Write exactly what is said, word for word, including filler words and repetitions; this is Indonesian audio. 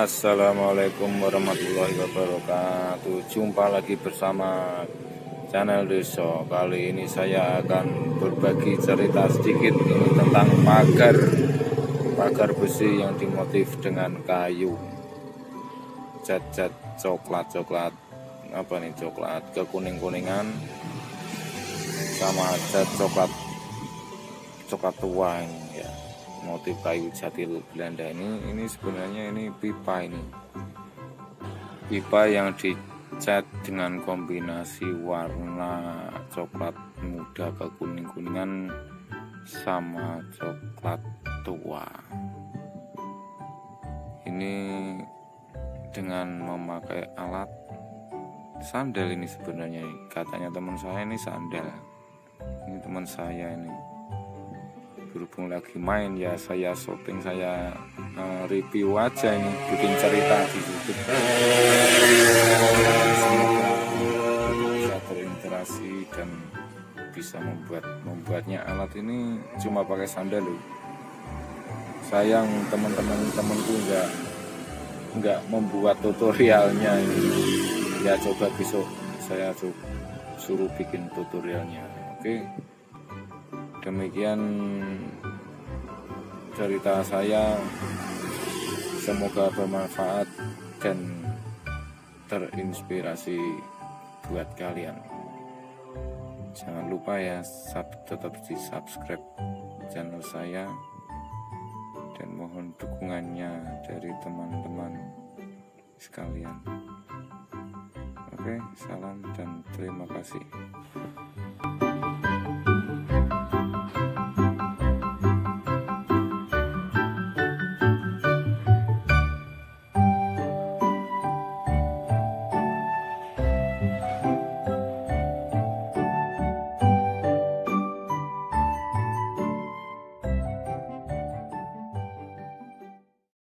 Assalamualaikum warahmatullahi wabarakatuh. Jumpa lagi bersama channel Deso. Kali ini saya akan berbagi cerita sedikit ini tentang pagar pagar besi yang dimotif dengan kayu, cat-cat coklat-coklat, apa nih, coklat kekuning-kuningan sama cat coklat coklat tua ini ya, motif kayu jati Belanda. Ini ini sebenarnya ini pipa, ini pipa yang dicat dengan kombinasi warna coklat muda kekuning-kuningan sama coklat tua. Ini dengan memakai alat sandal. Ini sebenarnya katanya teman saya ini sandal. Ini teman saya ini, berhubung lagi main ya, saya syuting, saya uh, review aja ini, bikin cerita di YouTube. Semoga bisa berinteraksi dan bisa membuat membuatnya. Alat ini cuma pakai sandal loh. Sayang teman-teman temanku nggak nggak membuat tutorialnya ini. Ya coba besok saya coba suruh bikin tutorialnya. Oke. Demikian cerita saya, semoga bermanfaat dan terinspirasi buat kalian. Jangan lupa ya, sub, tetap di subscribe channel saya, dan mohon dukungannya dari teman-teman sekalian. Oke, salam dan terima kasih.